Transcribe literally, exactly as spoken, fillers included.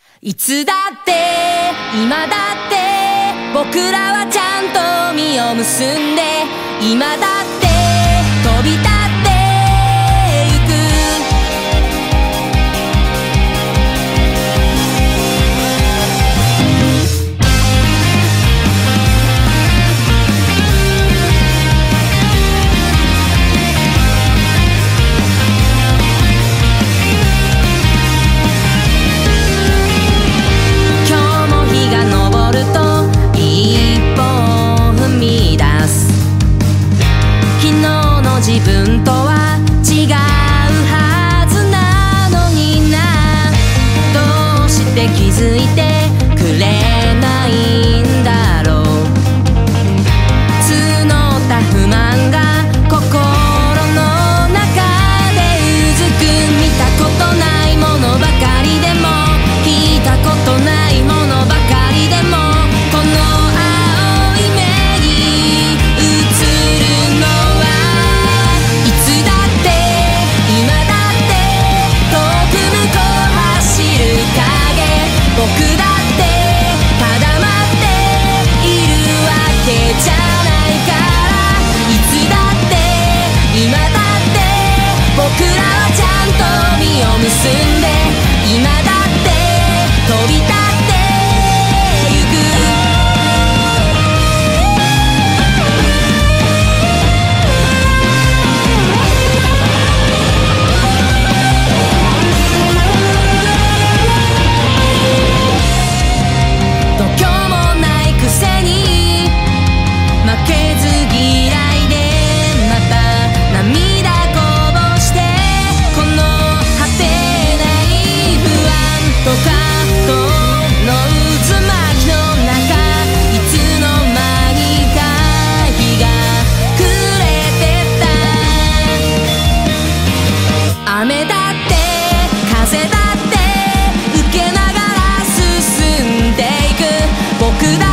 いつだって今だって僕らはちゃんと実を結んで、今だって飛び立ってゆく。自分とは違うはずなのにな、どうして気づいてくれないんだろう。募った不満が心の中でうずく。見たことないものばかりでも、聞いたことないものばかりでも、この青い目に映るのは僕だってただ待っているわけじゃないから。いつだって今だって僕らはちゃんと実を結んで、今だって飛び立ってゆく。負けず嫌いでまた涙こぼして、この果てない不安とかとの渦巻きの中、いつの間にか日が暮れてた。雨だって風だって受けながら進んでいく。僕だ